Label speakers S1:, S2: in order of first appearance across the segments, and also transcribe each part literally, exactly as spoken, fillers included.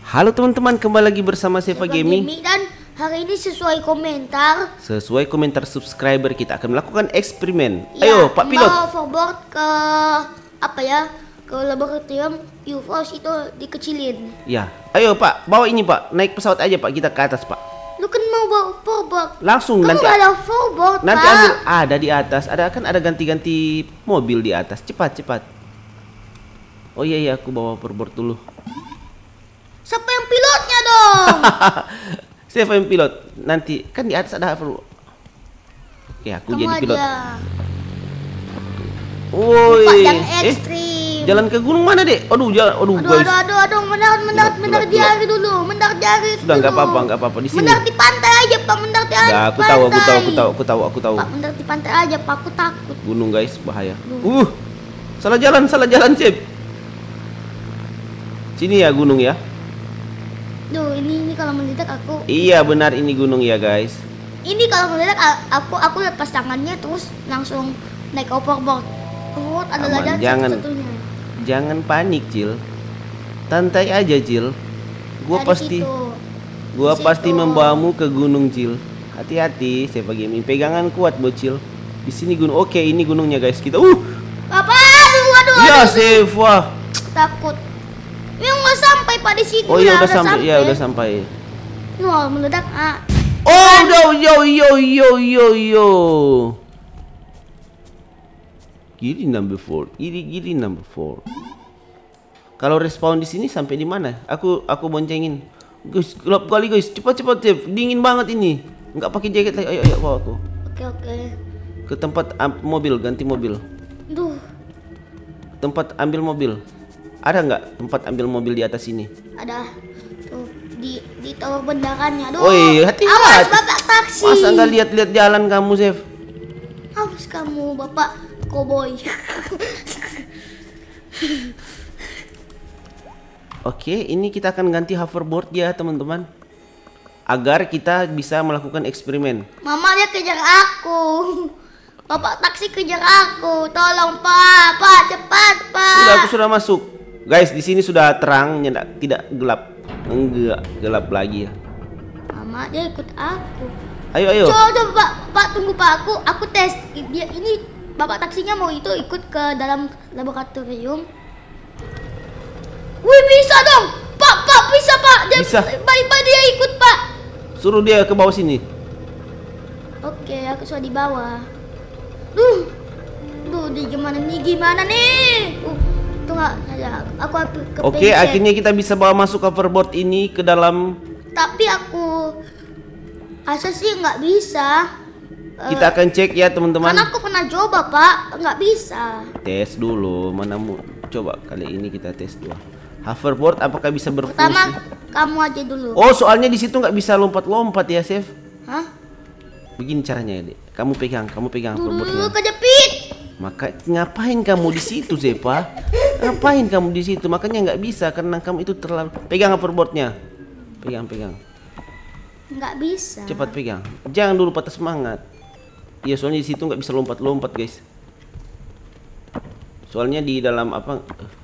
S1: Halo teman-teman, kembali lagi bersama Seva Gaming.
S2: Dan hari ini sesuai komentar
S1: Sesuai komentar subscriber kita akan melakukan eksperimen. Ya, ayo Pak Pilot,
S2: bawa hoverboard ke apa ya, ke laboratorium U F O itu dikecilin.
S1: Ya, ayo Pak, bawa ini Pak, naik pesawat aja Pak, kita ke atas Pak.
S2: Lu kan mau bawa hoverboard?
S1: Langsung.
S2: Kamu
S1: nanti
S2: gak ada hoverboard,
S1: Nanti
S2: Pak.
S1: ambil, ada di atas, ada kan ada ganti-ganti mobil di atas. Cepat cepat. Oh iya iya, aku bawa hoverboard dulu.
S2: Siapa yang pilotnya dong?
S1: Siapa yang pilot? Nanti kan di atas ada hoverboard. Oke, aku
S2: Kamu
S1: jadi pilot.
S2: aja.
S1: Woi,
S2: Pak yang
S1: eh,
S2: ekstrim.
S1: jalan ke gunung mana dek? Aduh, jalan, aduh,
S2: Aduh,
S1: guys.
S2: aduh, aduh, aduh, mendarat, mendarat,
S1: Pilot,
S2: mendarat
S1: pilot,
S2: di
S1: pilot.
S2: hari dulu, mendarat di hari
S1: Sudah
S2: dulu.
S1: nggak apa-apa, nggak apa-apa di sini.
S2: Mendarat di pantai aja, Pak, mendarat di
S1: Nggak, aku tahu, aku tahu, aku tahu, aku tahu, aku tahu.
S2: Pak, mendarat di pantai aja, Pak, aku takut.
S1: Gunung guys, bahaya.
S2: Duh.
S1: Uh, salah jalan, salah jalan sip. Sini ya gunung ya.
S2: Duh, ini ini kalau mendadak aku.
S1: Iya benar, ini gunung ya guys.
S2: Ini kalau mendadak a- aku aku lepas tangannya terus langsung naik hoverboard. Oh, ada
S1: Aman,
S2: jalan
S1: jangan.
S2: satu-satunya.
S1: Jangan panik Cil, santai aja Cil. Gua
S2: Dari
S1: pasti,
S2: situ.
S1: gua
S2: Di
S1: pasti
S2: situ.
S1: membawamu ke gunung Cil. Hati-hati, Seva Gaming. Pegangan kuat bocil. Di sini gunung. Oke, ini gunungnya guys. Kita uh.
S2: Apa? Aduh, aduh,
S1: Ya
S2: aduh.
S1: Seva.
S2: Takut. Ya nggak sampai Pak di situ.
S1: Oh iya
S2: ya,
S1: udah sampai. Ya udah sampai.
S2: Wah, meledak. Ah.
S1: Oh, yo yo yo yo yo yo. Gili number four. Gili gili number four. Kalau respawn di sini sampai di mana? Aku aku boncengin. Guys, gelap kali guys. Cepat cepat Jeff. Dingin banget ini. Enggak pakai jaket lagi. Ayo ayo bawa aku.
S2: Oke, oke.
S1: Ke tempat am- mobil, ganti mobil.
S2: Duh,
S1: Tempat ambil mobil. Ada nggak tempat ambil mobil di atas sini?
S2: ada tuh di di tower bendarannya. Duh.
S1: Woi, hati-hati.
S2: Awas Bapak taksi.
S1: Masa nggak lihat-lihat jalan kamu, Jeff?
S2: Awas kamu Bapak koboi.
S1: Oke, ini kita akan ganti hoverboard ya, teman-teman. Agar kita bisa melakukan eksperimen.
S2: Mama dia kejar aku. Bapak taksi kejar aku. Tolong Pak, Pak cepat Pak.
S1: Sudah, aku sudah masuk. Guys, di sini sudah terang, tidak tidak gelap. Enggak, gelap lagi ya.
S2: Mama dia ikut aku.
S1: Ayo, ayo.
S2: Coba, coba Pak, Pak tunggu Pak, aku aku tes. Dia ini Bapak taksinya mau itu ikut ke dalam laboratorium. Wih bisa dong, Pak, Pak bisa Pak. Dia,
S1: Bisa.
S2: Baik-baik dia ikut Pak.
S1: Suruh dia ke bawah sini.
S2: Oke, aku sudah di bawah. Duh, duh, di gimana nih, gimana nih? Uh, tuh nggak ada. Aku ke
S1: Oke, akhirnya kita bisa bawa masuk hoverboard ini ke dalam.
S2: Tapi aku asa sih nggak bisa. Eh,
S1: Kita akan cek ya, teman-teman.
S2: Karena aku pernah coba Pak, nggak bisa.
S1: Tes dulu, mana mu? Coba kali ini kita tes dulu. Hoverboard apakah bisa berfungsi?
S2: Pertama kamu aja dulu.
S1: Oh, soalnya di situ nggak bisa lompat-lompat ya, Chef.
S2: Hah?
S1: Begini caranya, Dek. Kamu pegang, kamu pegang
S2: Dulu
S1: hoverboardnya.
S2: kejepit.
S1: Maka ngapain kamu di situ, Zepa? Ngapain kamu di situ? Makanya nggak bisa karena kamu itu terlalu. Pegang hoverboardnya. Pegang, pegang.
S2: Nggak bisa.
S1: Cepat pegang. Jangan dulu patah semangat. Iya, soalnya di situ nggak bisa lompat-lompat, guys. Soalnya di dalam apa?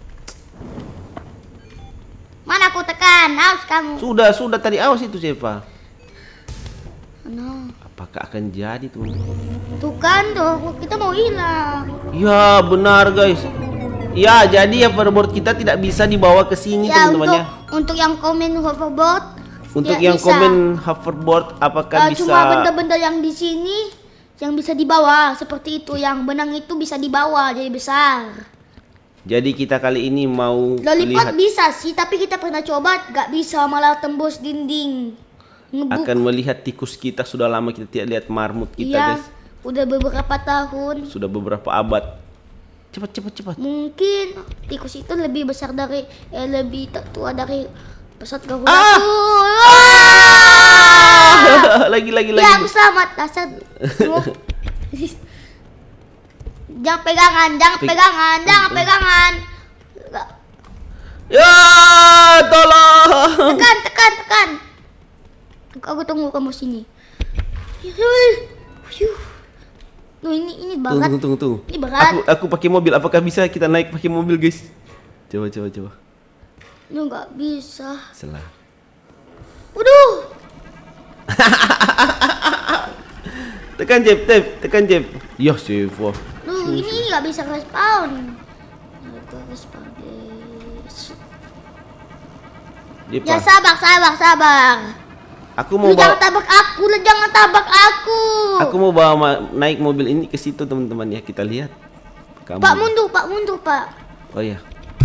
S2: Mana aku tekan? Awas kamu.
S1: Sudah, sudah tadi awas itu, Zepa.
S2: No.
S1: Apakah akan jadi, teman?
S2: Tuh kan tuh, kita mau hilang.
S1: Ya, benar, guys. Ya, jadi hoverboard kita tidak bisa dibawa ke sini,
S2: Ya
S1: teman-teman
S2: untuk
S1: ya.
S2: untuk yang komen hoverboard.
S1: Untuk
S2: tidak
S1: yang
S2: bisa.
S1: komen hoverboard apakah
S2: Eh,
S1: bisa
S2: Cuma benda-benda yang di sini yang bisa dibawa seperti itu, yang benang itu bisa dibawa jadi besar.
S1: Jadi kita kali ini mau
S2: Lollipop
S1: lihat,
S2: bisa sih, tapi kita pernah coba nggak bisa, malah tembus dinding. Ngebuk.
S1: akan melihat tikus kita. Sudah lama kita tidak lihat marmut kita,
S2: Iya,
S1: guys.
S2: udah beberapa tahun.
S1: Sudah beberapa abad. Cepat, cepat, cepat.
S2: Mungkin tikus itu lebih besar dari, eh, lebih tua dari pesawat Garuda.
S1: Ah!
S2: tuh.
S1: Ah! lagi, lagi,
S2: Ya,
S1: lagi.
S2: aku selamat. Dasar. Jangan pegangan, jangan
S1: Pe-
S2: pegangan, jangan pegangan.
S1: Ya, tolong.
S2: Tekan, tekan, tekan. Aku tunggu kamu sini. Loh, ini ini
S1: Tunggu,
S2: berat.
S1: tunggu, tunggu, tunggu.
S2: Ini berat.
S1: Aku, aku pakai mobil. Apakah bisa kita naik pakai mobil, guys? Coba, coba, coba.
S2: Lu nggak bisa.
S1: Salah.
S2: Waduh.
S1: Tekan Jeff, Jeff, tekan Jeff. Yo, Jeff. Wah.
S2: Duh, ini nggak bisa respawn. Aku respawn guys.
S1: Jeff.
S2: Ya sabar, sabar, sabar.
S1: Aku mau
S2: Lu
S1: bawa,
S2: jangan tabrak aku, lu jangan tabrak aku.
S1: aku mau bawa ma naik mobil ini ke situ teman-teman ya, kita lihat. Kamu.
S2: Pak mundur, Pak mundur, Pak.
S1: Oh iya.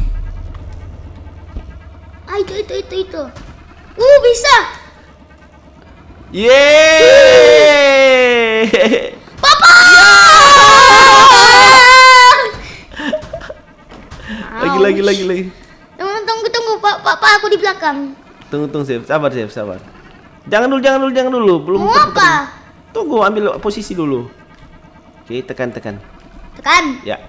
S2: Ah, itu, itu, itu, itu. Uh, bisa.
S1: Yeay!
S2: Papa!
S1: Lagi, lagi, lagi, lagi.
S2: Tunggu, tunggu, tunggu, Pak, Pak, Pak, aku di belakang.
S1: Tunggu, tunggu, Chef. Sabar, Chef, sabar. Jangan dulu, jangan dulu, jangan dulu. Belum.
S2: Mau apa?
S1: Tunggu, ambil posisi dulu. Oke, tekan, tekan.
S2: Tekan.
S1: Ya.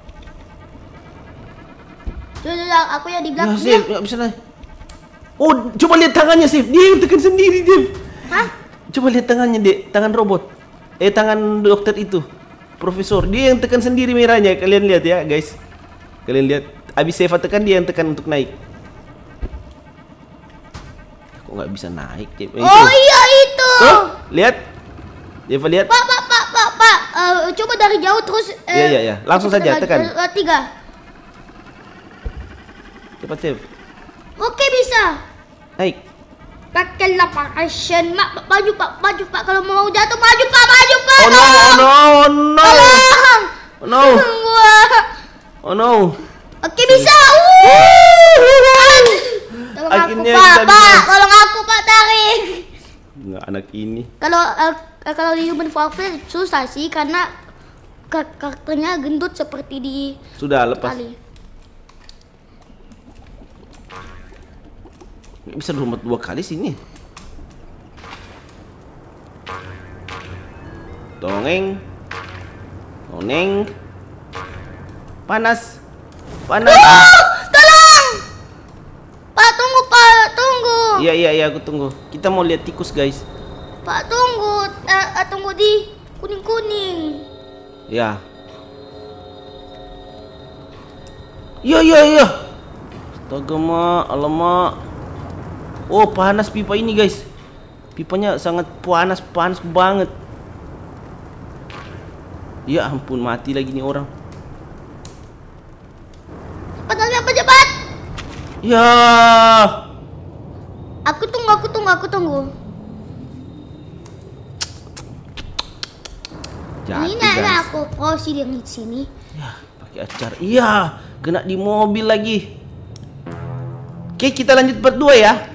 S2: Tuh, tuh, tuh, aku yang di
S1: Ya,
S2: belakang.
S1: Chef, nggak bisa naik. Oh, coba lihat tangannya, Chef. Dia yang tekan sendiri, Chef.
S2: Hah?
S1: Coba lihat tangannya, Dek. Tangan robot. Eh, tangan dokter itu. Profesor. Dia yang tekan sendiri merahnya. Kalian lihat ya, guys. Kalian lihat. Abis Seva tekan, dia yang tekan untuk naik. Kok nggak bisa naik, Chef? Eh,
S2: Oh
S1: itu.
S2: iya itu.
S1: Tuh, lihat. Deva lihat.
S2: Pak, Pak, Pak, Pak, Pak. Eh, coba dari jauh terus. eh,
S1: Iya, iya, iya. Langsung saja, tekan.
S2: eh, tiga.
S1: Cepat, Chef.
S2: Oke, bisa.
S1: Naik.
S2: Pakai lapak action, mak, Pak, maju, Pak, maju, Pak. Kalau mau jatuh, maju, Pak, maju, Pak.
S1: Oh no, oh no, oh no.
S2: Tolong.
S1: Oh no.
S2: Wah.
S1: Oh no.
S2: Oke, bisa. Uh. Tolong aku,
S1: Akhirnya
S2: Pak,
S1: kita
S2: Pak.
S1: bisa.
S2: Tolong aku, Pak, tarik.
S1: Nggak, anak ini.
S2: Kalau eh, kalau di Human Warfare susah sih karena kar- karakternya gendut seperti di
S1: Sudah lepas.
S2: kali.
S1: Nggak bisa lompat dua kali sini. Dongeng. Dongeng. Panas. Panas.
S2: Tolong! Pak, tunggu, Pak, tunggu.
S1: Iya, iya, iya, aku tunggu. Kita mau lihat tikus, guys.
S2: Pak, tunggu. Eh, eh, tunggu di kuning-kuning.
S1: Ya. Iya, iya, iya. Astaga, mak, alamak. Oh, panas pipa ini, guys. Pipanya sangat panas, panas banget. Ya ampun, mati lagi nih orang.
S2: Cepat, cepat, cepat.
S1: Ya.
S2: Aku tunggu, aku tunggu, aku tunggu.
S1: Jatuh,
S2: Ini ada
S1: guys.
S2: aku posisi di sini.
S1: Ya, pakai acar. Iya, kena di mobil lagi. Oke, kita lanjut part dua ya.